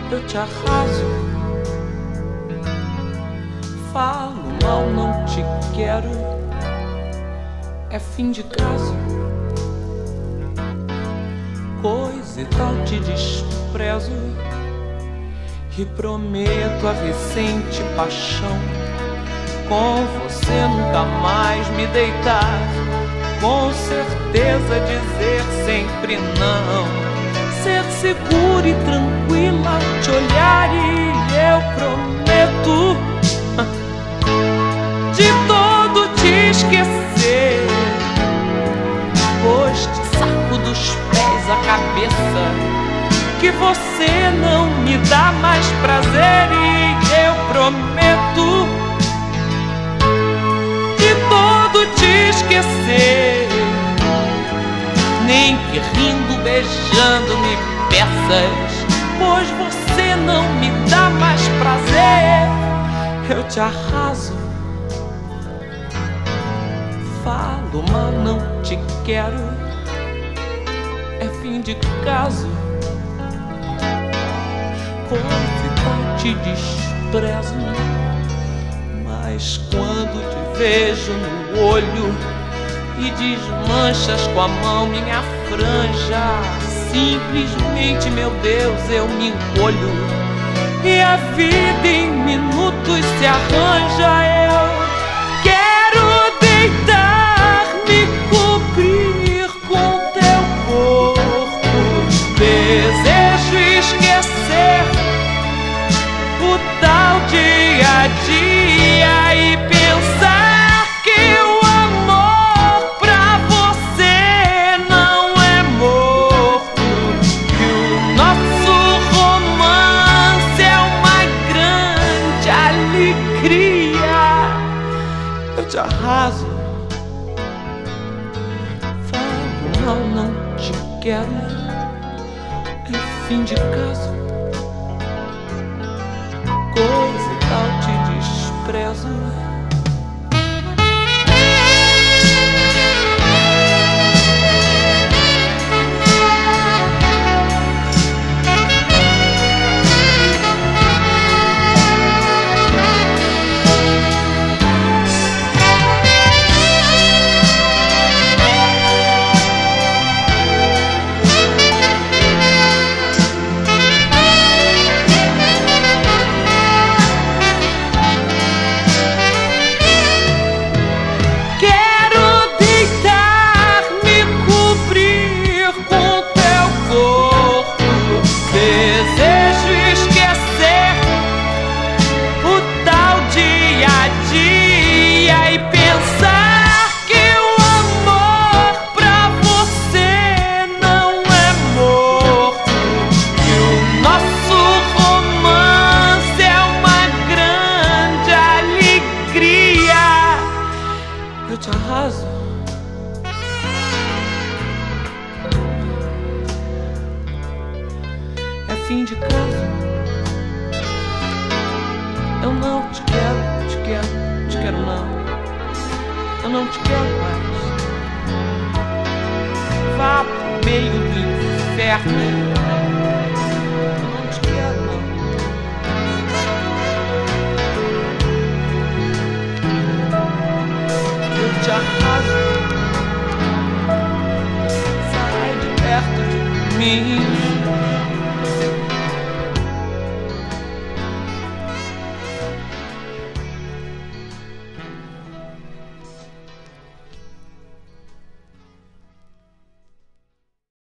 eu te arraso. Falo mal, não te quero, é fim de caso. Coisa e tal te desprezo e prometo a Vicente paixão. Com você nunca mais me deitar, com certeza dizer sempre não, ser segura e tranquila, te olhar e eu prometo de todo te esquecer, pois te saco dos pés à cabeça, que você não me dá mais prazer e eu prometo de todo te esquecer, nem que rindo, beijando me peças, pois você não me dá mais prazer. Eu te arraso, falo, mas não te quero, é fim de caso. Coisa e tal te desprezo, mas quando te vejo no olho e desmanchas com a mão minha franja, simplesmente, meu Deus, eu me encolho e a vida em minutos se arranja. Eu quero deitar, me cobrir com teu corpo, desejo esquecer o tal dia a dia e pensar que o amor pra você não é morto, que o nosso romance é uma grande alegria. Eu te arraso, falo mal, não te quero, é fim de caso. Coisa e tal te desprezo. Eu te arraso, é fim de caso. Eu não te quero não, eu não te quero mais. Vá pro meio do inferno, eu não te quero não. Eu te arraso, sai de perto de mim.